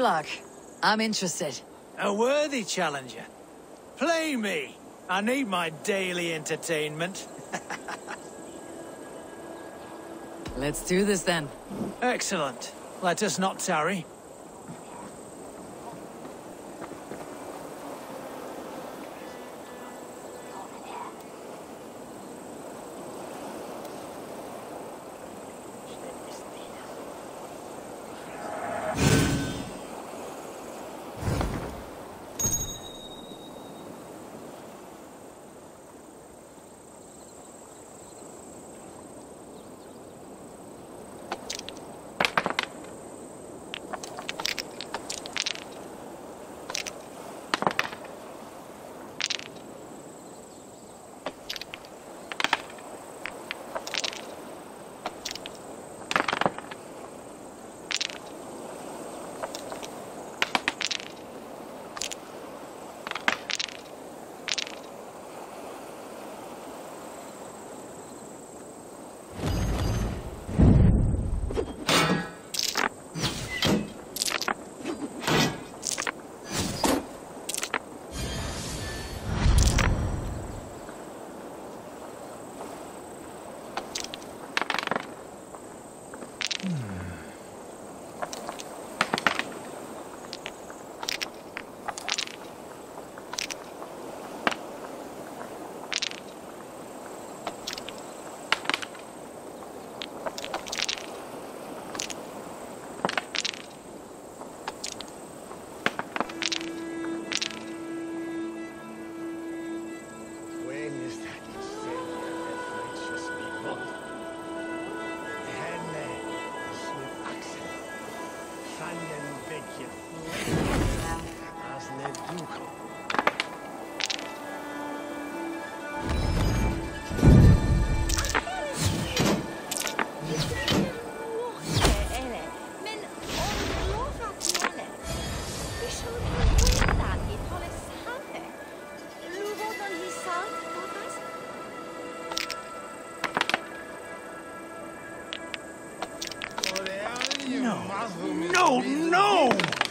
luck. I'm interested. A worthy challenger. Play me. I need my daily entertainment. Let's do this then. Excellent. Let us not tarry. No, no!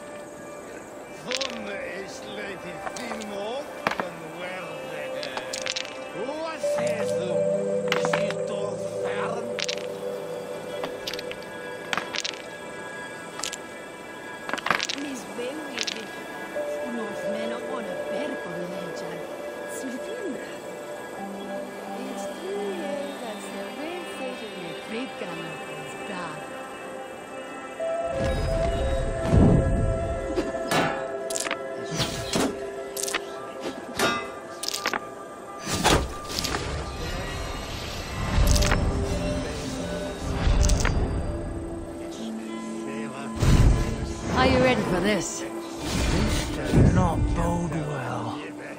Are you ready for this? This does not bode well.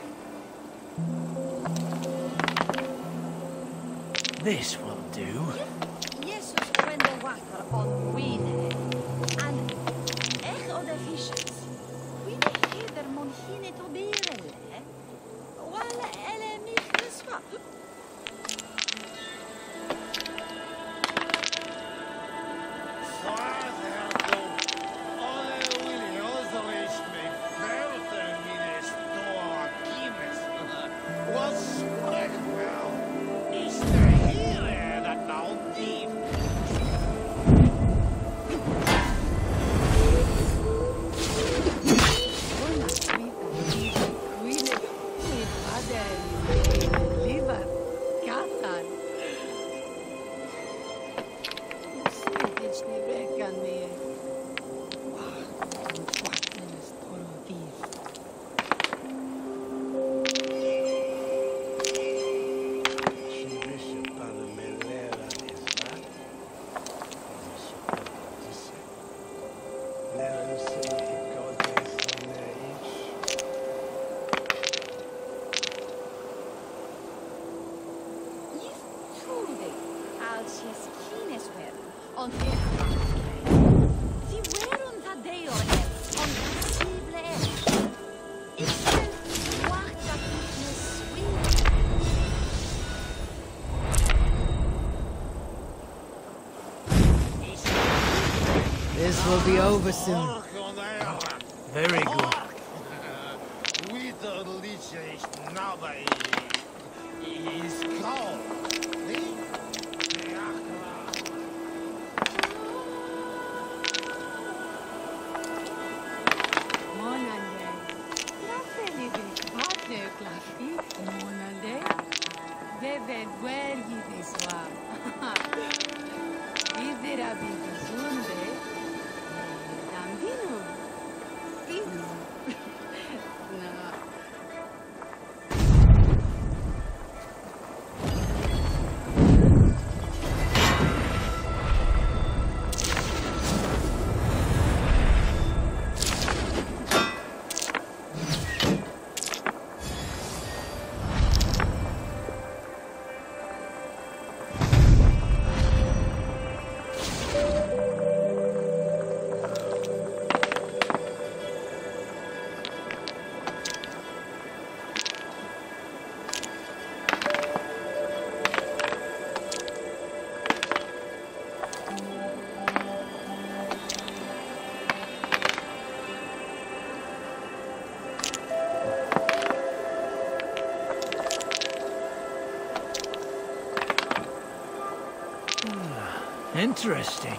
This will do. Jesus kwende water on Wine. And echt of the fishes. Wine heder mon hine to berelle. Wala ele mich geswa. This will be over soon. Very good. Wither liches nabai is called. Monande. Lafeli de partner clafi. Monande. Bebe guergi de swa. Idera bidizunde. Dambino. No. Interesting.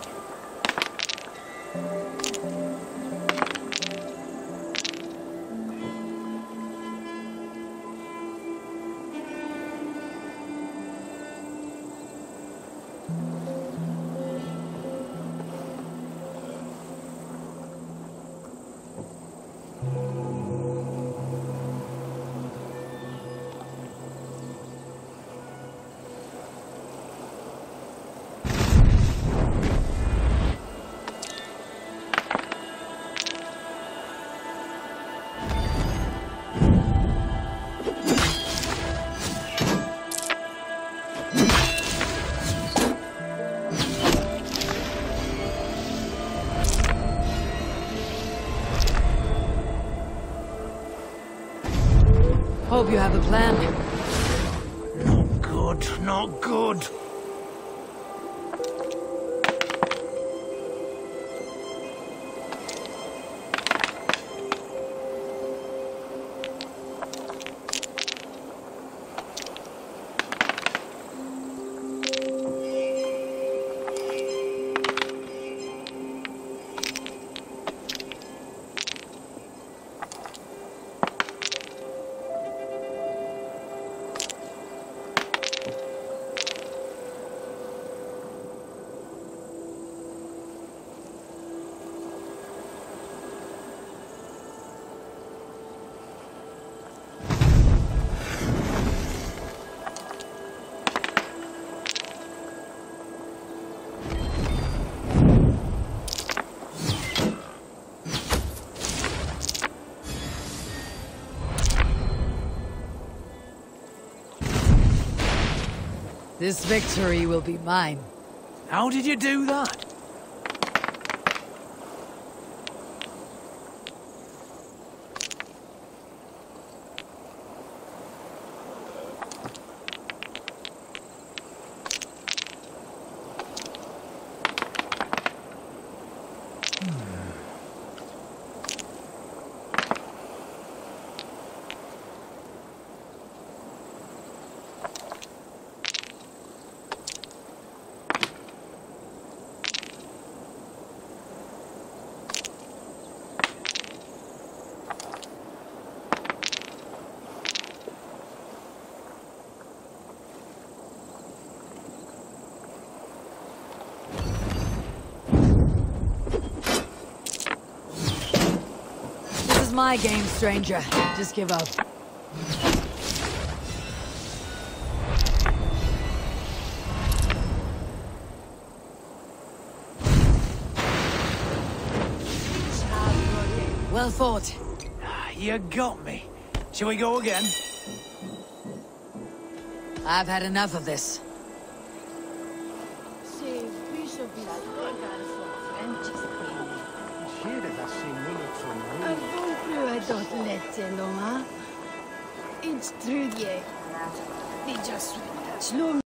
Hope you have a plan. Not good, not good. This victory will be mine. How did you do that? This is my game, stranger. Just give up. Well fought. You got me. Shall we go again? I've had enough of this. It's true, yeah. They just